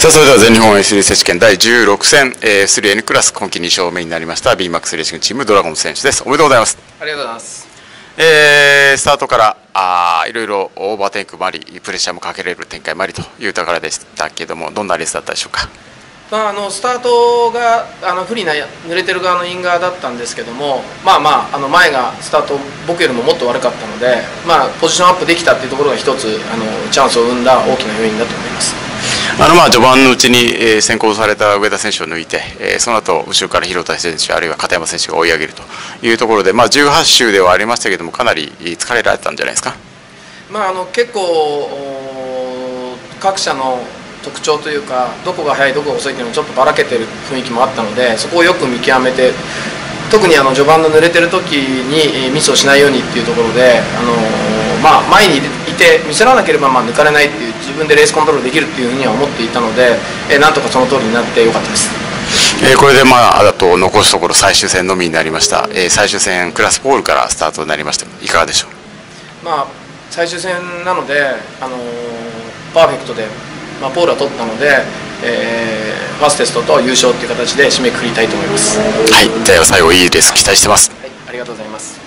さあ、それでは全日本 S3 選手権第16戦、3N クラス今季2勝目になりました BMAX レーシングチームドラゴン選手です。おめでとうございます。 ありがとうございます。 スタートからいろいろオーバーテイクもありプレッシャーもかけれる展開もありというところでしたけども、どんなレースだったでしょうか。 スタートが不利な濡れてる側のイン側だったんですけども、前がスタート僕よりももっと悪かったので、ポジションアップできたっていうところが一つチャンスを生んだ大きな要因だと思います。 序盤のうちに先行された上田選手を抜いて、その後後ろから廣田選手あるいは片山選手が追い上げるというところで、18周ではありましたけども、かなり疲れられたんじゃないですか。 結構各社の特徴というか、どこが速いどこが遅いというのをちょっとばらけてる雰囲気もあったので、そこをよく見極めて、特に序盤の濡れてる時にミスをしないようにっていうところで、前にいて見せらなければ抜かれないっていう、自分でレースコントロールできるっていうふうには思っていたので、なんとかその通りになってよかったです。 これであと残すところ最終戦のみになりました。最終戦クラスポールからスタートになりました。いかがでしょう。 最終戦なのでパーフェクトで、ポールは取ったので、ファーストテストと優勝という形で締めくくりたいと思います。 はい、じゃあ最後いいレース期待してます。 はい、ありがとうございます。